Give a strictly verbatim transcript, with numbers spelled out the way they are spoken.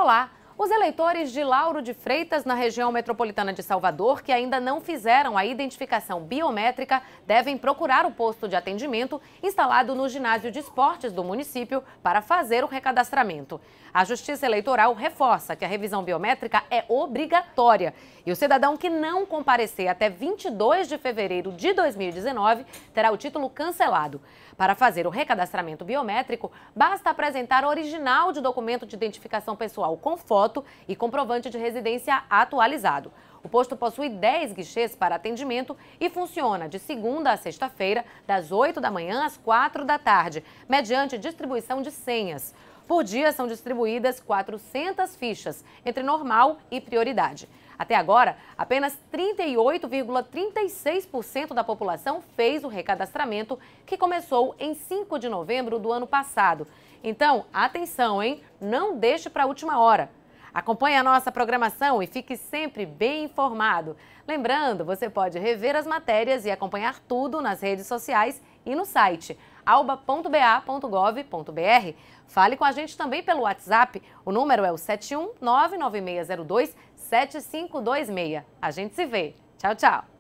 Olá! Os eleitores de Lauro de Freitas, na região metropolitana de Salvador, que ainda não fizeram a identificação biométrica, devem procurar o posto de atendimento instalado no ginásio de esportes do município para fazer o recadastramento. A Justiça Eleitoral reforça que a revisão biométrica é obrigatória e o cidadão que não comparecer até vinte e dois de fevereiro de dois mil e dezenove terá o título cancelado. Para fazer o recadastramento biométrico, basta apresentar original de documento de identificação pessoal com foto e comprovante de residência atualizado. O posto possui dez guichês para atendimento e funciona de segunda a sexta-feira, das oito da manhã às quatro da tarde, mediante distribuição de senhas. Por dia são distribuídas quatrocentas fichas, entre normal e prioridade. Até agora, apenas trinta e oito vírgula trinta e seis por cento da população fez o recadastramento, que começou em cinco de novembro do ano passado. Então, atenção, hein? Não deixe para a última hora. Acompanhe a nossa programação e fique sempre bem informado. Lembrando, você pode rever as matérias e acompanhar tudo nas redes sociais e no site alba ponto b a ponto gov ponto b r. Fale com a gente também pelo WhatsApp. O número é o sete um nove nove seis zero dois sete cinco dois seis. A gente se vê. Tchau, tchau.